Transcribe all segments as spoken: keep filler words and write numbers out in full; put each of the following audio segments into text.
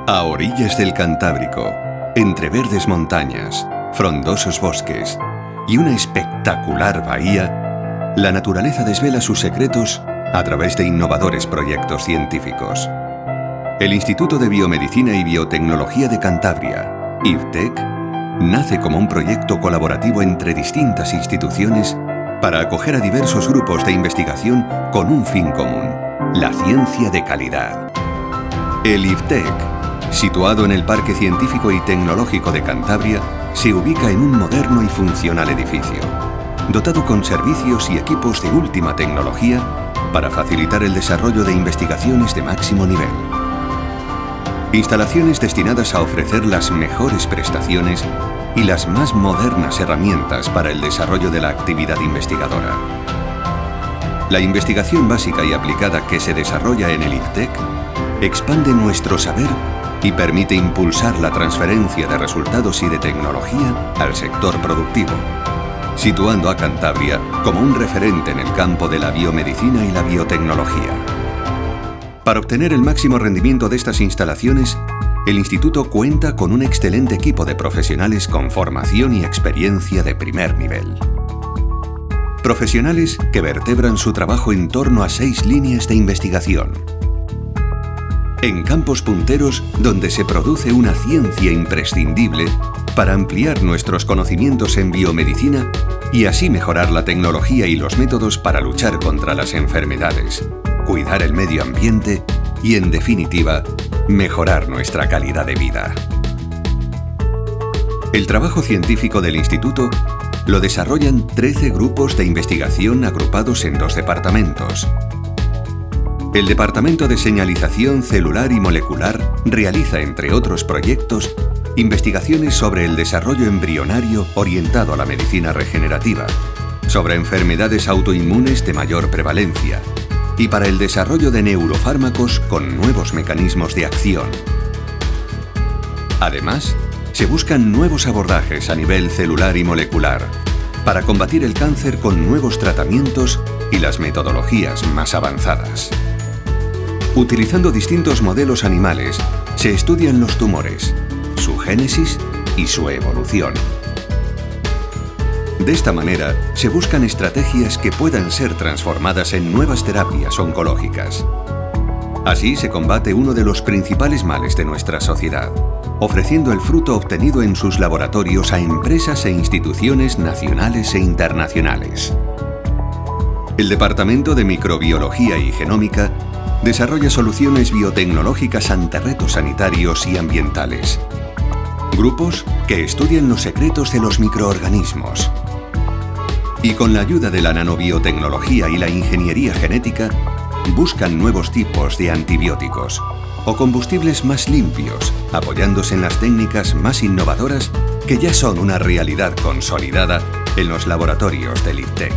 A orillas del Cantábrico, entre verdes montañas, frondosos bosques y una espectacular bahía, la naturaleza desvela sus secretos a través de innovadores proyectos científicos. El Instituto de Biomedicina y Biotecnología de Cantabria, I B T E C, nace como un proyecto colaborativo entre distintas instituciones para acoger a diversos grupos de investigación con un fin común: la ciencia de calidad. El I B T E C, situado en el Parque Científico y Tecnológico de Cantabria, se ubica en un moderno y funcional edificio, dotado con servicios y equipos de última tecnología para facilitar el desarrollo de investigaciones de máximo nivel. Instalaciones destinadas a ofrecer las mejores prestaciones y las más modernas herramientas para el desarrollo de la actividad investigadora. La investigación básica y aplicada que se desarrolla en el I B T E C expande nuestro saber y permite impulsar la transferencia de resultados y de tecnología al sector productivo, situando a Cantabria como un referente en el campo de la biomedicina y la biotecnología. Para obtener el máximo rendimiento de estas instalaciones, el Instituto cuenta con un excelente equipo de profesionales con formación y experiencia de primer nivel. Profesionales que vertebran su trabajo en torno a seis líneas de investigación. En campos punteros donde se produce una ciencia imprescindible para ampliar nuestros conocimientos en biomedicina y así mejorar la tecnología y los métodos para luchar contra las enfermedades, cuidar el medio ambiente y, en definitiva, mejorar nuestra calidad de vida. El trabajo científico del Instituto lo desarrollan trece grupos de investigación agrupados en dos departamentos. El Departamento de Señalización Celular y Molecular realiza, entre otros proyectos, investigaciones sobre el desarrollo embrionario orientado a la medicina regenerativa, sobre enfermedades autoinmunes de mayor prevalencia y para el desarrollo de neurofármacos con nuevos mecanismos de acción. Además, se buscan nuevos abordajes a nivel celular y molecular para combatir el cáncer con nuevos tratamientos y las metodologías más avanzadas. Utilizando distintos modelos animales, se estudian los tumores, su génesis y su evolución. De esta manera, se buscan estrategias que puedan ser transformadas en nuevas terapias oncológicas. Así se combate uno de los principales males de nuestra sociedad, ofreciendo el fruto obtenido en sus laboratorios a empresas e instituciones nacionales e internacionales. El Departamento de Microbiología y Genómica desarrolla soluciones biotecnológicas ante retos sanitarios y ambientales. Grupos que estudian los secretos de los microorganismos. Y con la ayuda de la nanobiotecnología y la ingeniería genética, buscan nuevos tipos de antibióticos o combustibles más limpios, apoyándose en las técnicas más innovadoras que ya son una realidad consolidada en los laboratorios del I B T E C.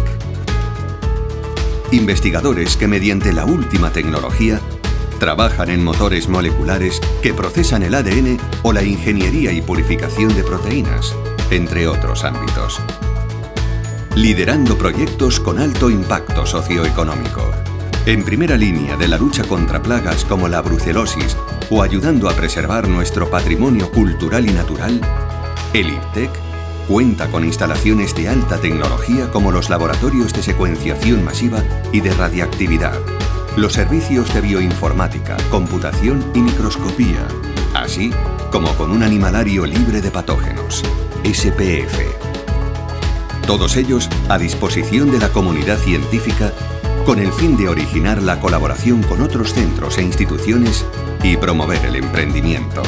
Investigadores que, mediante la última tecnología, trabajan en motores moleculares que procesan el A D N o la ingeniería y purificación de proteínas, entre otros ámbitos. Liderando proyectos con alto impacto socioeconómico, en primera línea de la lucha contra plagas como la brucelosis o ayudando a preservar nuestro patrimonio cultural y natural, el I B T E C cuenta con instalaciones de alta tecnología como los laboratorios de secuenciación masiva y de radiactividad, los servicios de bioinformática, computación y microscopía, así como con un animalario libre de patógenos, S P F. Todos ellos a disposición de la comunidad científica con el fin de originar la colaboración con otros centros e instituciones y promover el emprendimiento.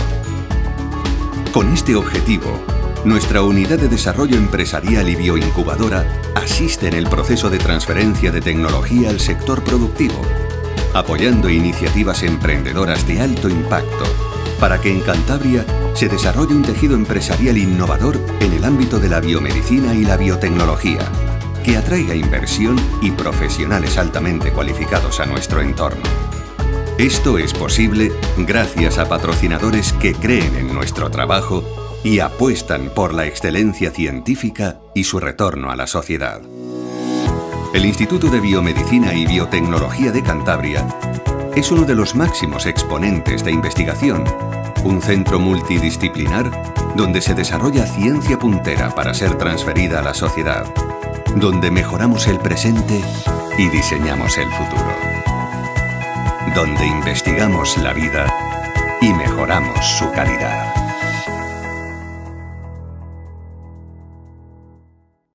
Con este objetivo, nuestra Unidad de Desarrollo Empresarial y Bioincubadora asiste en el proceso de transferencia de tecnología al sector productivo, apoyando iniciativas emprendedoras de alto impacto para que en Cantabria se desarrolle un tejido empresarial innovador en el ámbito de la biomedicina y la biotecnología, que atraiga inversión y profesionales altamente cualificados a nuestro entorno. Esto es posible gracias a patrocinadores que creen en nuestro trabajo y apuestan por la excelencia científica y su retorno a la sociedad. El Instituto de Biomedicina y Biotecnología de Cantabria es uno de los máximos exponentes de investigación Un centro multidisciplinar donde se desarrolla ciencia puntera para ser transferida a la sociedad, donde mejoramos el presente y diseñamos el futuro, donde investigamos la vida y mejoramos su calidad.